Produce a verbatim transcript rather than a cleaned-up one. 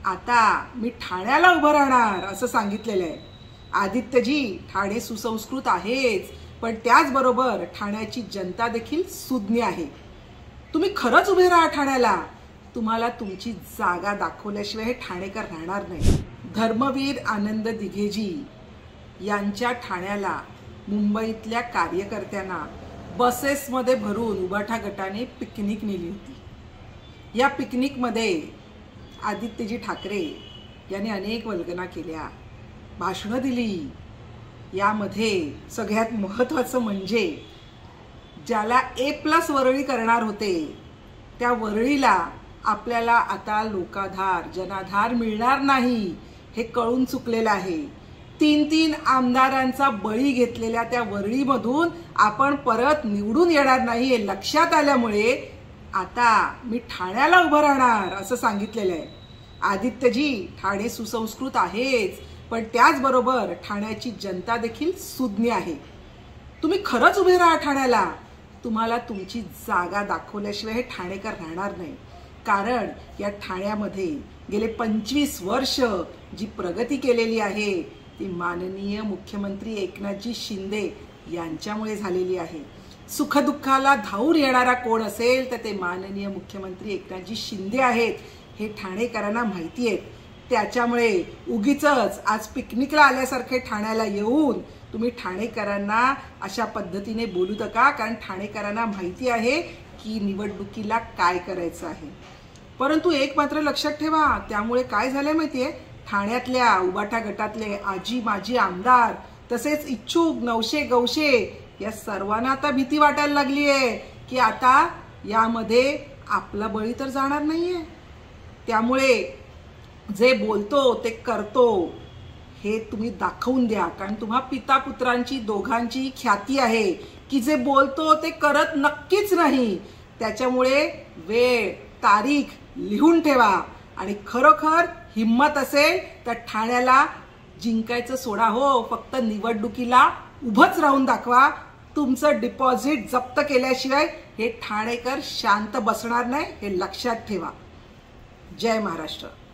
आता मी ठाण्याला उभं राहणार असं सांगितलेलं आहे। आदित्यजी, ठाणे सुसंस्कृत आहेच, पण त्याचबरोबर ठाण्याची जनता देखील सुज्ञ आहे। तुम्ही खरंच उभे राहा ठाण्याला, तुम्हाला तुमची जागा दाखवल्याशिवाय हे ठाणेकर राहणार नाही। धर्मवीर आनंद दिघेजी यांच्या ठाण्याला मुंबईतल्या कार्यकर्त्यांना बसेसमध्ये भरून उबाठा गटाने पिकनिक नेली होती। या पिकनिकमध्ये आदित्यजी ठाकरे यांनी अनेक वल्गना केल्या, भाषणं दिली। यामध्ये सगळ्यात महत्त्वाचं म्हणजे ज्याला ए प्लस वरळी करणार होते त्या वरळीला आपल्याला आता लोकाधार जनाधार मिळणार नाही हे कळून चुकलेलं आहे। तीन तीन आमदारांचा बळी घेतलेल्या त्या वरळीमधून आपण परत निवडून येणार नाही हे लक्षात आल्यामुळे आता मी ठाण्याला उभं राहणार असं सांगितलेलं आहे। आदित्यजी, ठाणे सुसंस्कृत आहेच, पण त्याचबरोबर ठाण्याची जनता देखील सुज्ञ आहे। तुम्ही खरंच उभे राहा ठाण्याला, तुम्हाला तुमची जागा दाखवल्याशिवाय हे ठाणेकर राहणार नाही। कारण या ठाण्यामध्ये गेले पंचवीस वर्ष जी प्रगती केलेली आहे ती माननीय मुख्यमंत्री एकनाथजी शिंदे यांच्यामुळे झालेली आहे। सुखदुःखाला धावून येणारा कोण असेल तर ते माननीय मुख्यमंत्री एकनाथजी शिंदे आहेत हे ठाणेकरांना माहिती आहे। त्याच्यामुळे उगीचच आज पिकनिकला आल्यासारखे ठाण्याला येऊन तुम्ही ठाणेकरांना अशा पद्धतीने बोलू नका, कारण ठाणेकरांना माहिती आहे की निवडणुकीला काय करायचं आहे। परंतु एक मात्र लक्षात ठेवा, त्यामुळे काय झालं माहितीये, ठाण्यातल्या उबाठा गटातले आजी माजी आमदार तसेच इच्छुक नवशे गवशे या सर्वांना आता भीती वाटायला लागली आहे की आता यामध्ये आपला बळी तर जाणार नाहीये। त्यामुळे जे बोलतो ते करतो हे तुम्ही दाखवून द्या, कारण तुम्हा पिता पुत्रांची दोघांची ख्याती आहे की जे बोलतो ते करत नक्कीच नाही। त्याच्यामुळे वेळ तारीख लिहून ठेवा आणि खरोखर हिम्मत असेल तर ठाण्याला जिंकायचं सोडा हो, फक्त निवडणुकीला उभंच राहून दाखवा। तुमचं डिपॉझिट जप्त केल्याशिवाय हे ठाणेकर शांत बसणार नाही हे लक्षात ठेवा। जय महाराष्ट्र।